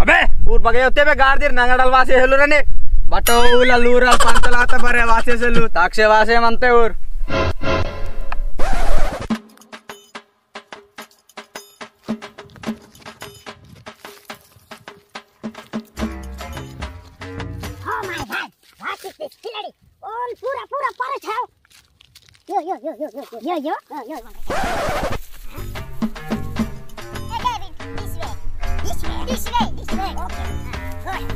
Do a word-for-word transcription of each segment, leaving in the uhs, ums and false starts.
अबे ऊर बगे होते बे गार्दिर नंगडल वासे हेलु रने बटो उला लूरल पंतलाता बरे वासे सेलु ताक्षे वासे मनते ऊर Oh my god, what is this killing? All pura pura parrot how? Yo yo yo yo yo yo yo yo yo. Hey David, this way, this way, this way, this way. Okay, go ahead.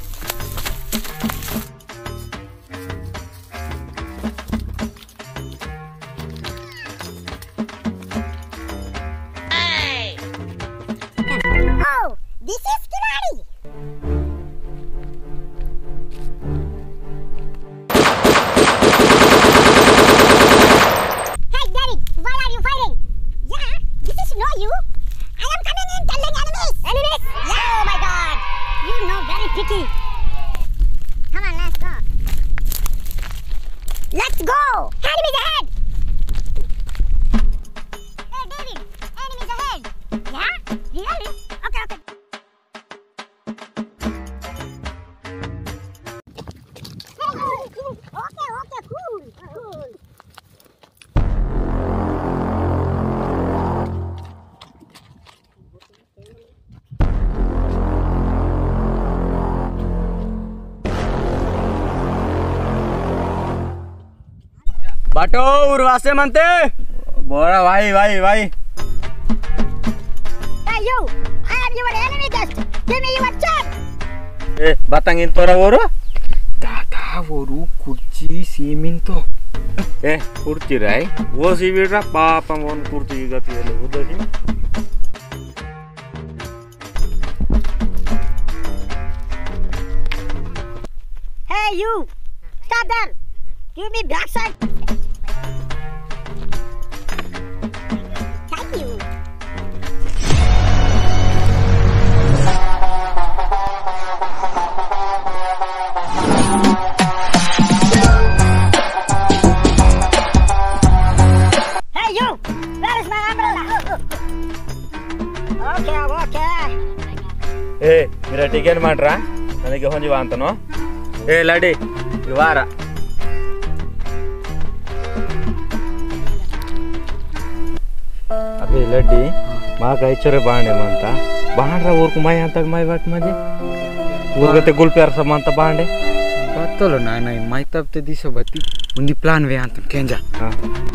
Hey. Oh, this is Kirari. You? I am coming in telling enemies! Enemies? Yeah, oh my god! You know very pretty. Come on, let's go. Let's go! Enemies ahead! Hey David, enemies ahead! Yeah? Really? Okay, okay. Okay, okay, cool, cool. बटो उर्वासे मनते बोरा भाई भाई भाई Hey you, I am your enemy guest. Give me your chance. A batangin tora woru दादा woru kurci siminto eh kurci rai wo sibira papa mon kurci gati ele udah sih Hey you, stop there. Give me backside. Thank you. Hey you, where is my umbrella? Okay, okay. eh mira tiket ಮಾಡ್ರಾ ನನಗೆ ಹೊಂಜಿವಾ ಅಂತನೋ eh ladi ಇವara अबे लड्डी माँ गायचरे बाणे मानता बांड्रा ऊरकु माय अंतग माय वाट मजे ऊरगते गुलप्यार समानता बांडे बत्तलो ना ना माय तब ते दिसो बत्ती उंदी प्लान वे अंत केंजा हां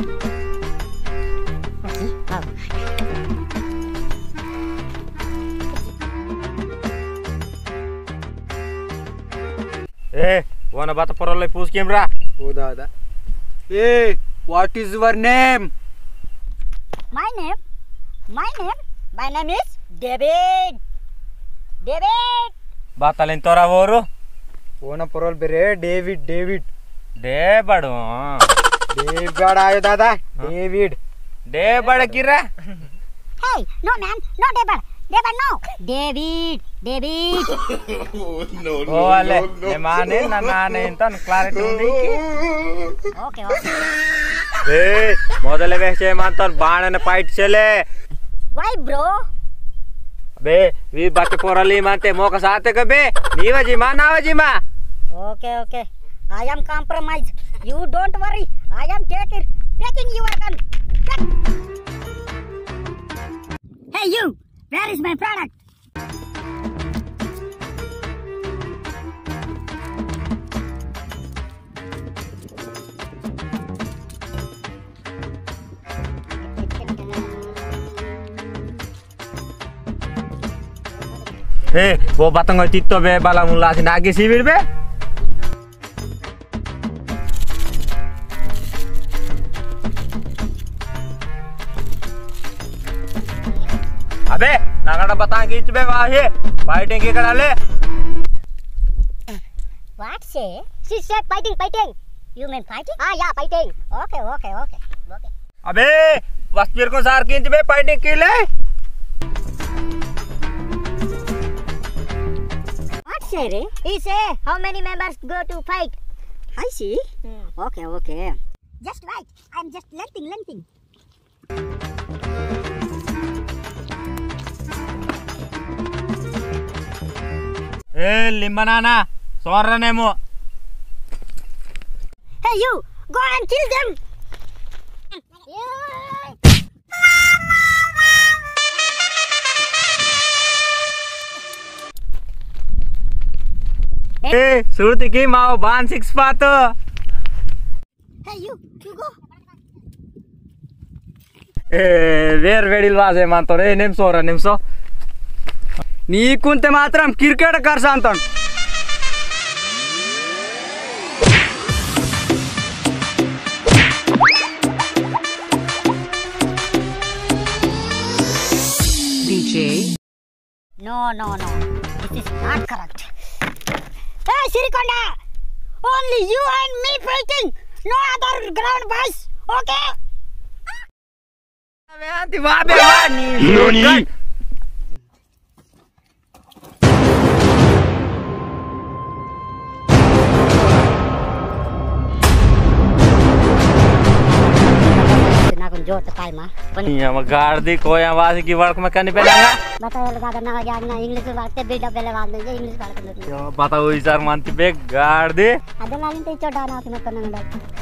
ए वाना बात परले पूछ केमरा ओ दादा ए what is your name My name, my name, my name is David. David. बातलेन तोरा वोरु ओना परल बेरे डेविड डेविड डे बडो डेविड आयो दादा डेविड डे बड किरा Hey, no man, no David. David no. David, David. ओ वाले ने माने ना नाने इंतन क्लैरिटी ఉంది Okay, okay. ए ಮೊದಲೇ ವೇಷೆ ಮಾಂತರ್ ಬಾಣನ ಫೈಟ್ ಚಲೆ Why bro? बे वी बात पोरली मानते मोका साथे कबे नीवजी मा नावजी मा Okay, okay. I am compromised. You don't worry. I am taking taking your gun. Take. Hey you, where is my product? हे वो बातंग तित्तो बे बाला मुला से नागे सिबिर बे अबे नागड़ा बतांग किच बे वाहे फाइटिंग के Karale What say? She said fighting, fighting. You mean fighting? Ah, yeah, fighting. Okay, okay, okay. Okay. अबे वस्तीर को सार किंच बे फाइटिंग के ले What say? He say how many members go to fight? I see. Hmm. Okay, okay. Just right. I'm just lengthing, lengthing. A limbanana soranemo. Hey you, go and kill them. Eh, surtiki mau ban six pato. Hey you, you go. Eh, where vedil vase mantore nem sora nem so. నీకుంటే మాత్రం cricket కర్స అంటాను D J. No, no, no. This is not correct. Hey, Sirikonda! Only you and me fighting. No other ground boys. Okay? Anti vabe vani. Noni. నాకు జోత టైమా Iya magardi ko yang wasi ki work में करने पे लगा बताओ लगा करना क्या ना इंग्लिश में बात करते बेटा पहले बात नहीं इंग्लिश बात करते yo pata hui sar manti be gardi ಅದೆಲ್ಲ ನಿಂತ ಚೋಟ ನಾವು ತಿನ್ನಕನ್ನಂಗ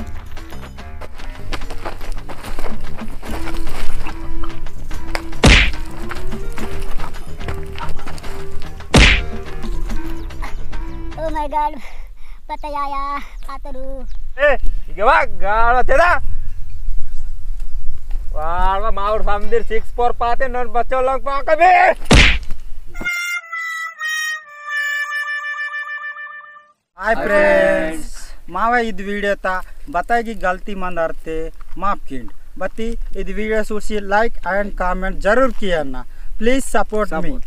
Oh my god patayaya pataru eh ike wa galo teda wah maur samdir six four pate non bachcho log pa kabe hi friends मावा इद video ता बताएगी गलती मंद अर्थे माफ किंड बत्ती इद वीडियो सुसी लाइक एंड कमेंट जरूर किया ना प्लीज सपोर्ट मी